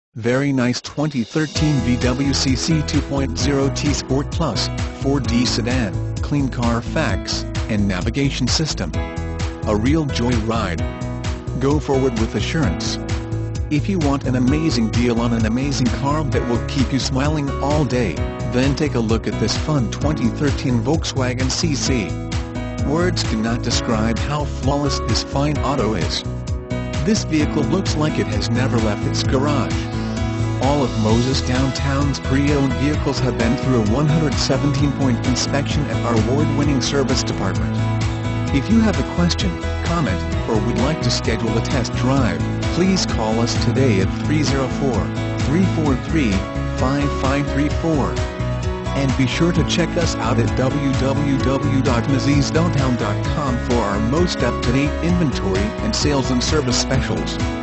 Very nice 2013 VW CC 2.0 T Sport Plus, 4D sedan, clean Carfax, and navigation system. A real joy ride. Go forward with assurance. If you want an amazing deal on an amazing car that will keep you smiling all day, then take a look at this fun 2013 Volkswagen CC. Words cannot describe how flawless this fine auto is. This vehicle looks like it has never left its garage. All of Moses Downtown's pre-owned vehicles have been through a 117-point inspection at our award-winning service department. If you have a question, comment, or would like to schedule a test drive, please call us today at 304-343-5534. And be sure to check us out at www.mosesdowntown.com for our most up-to-date inventory and sales and service specials.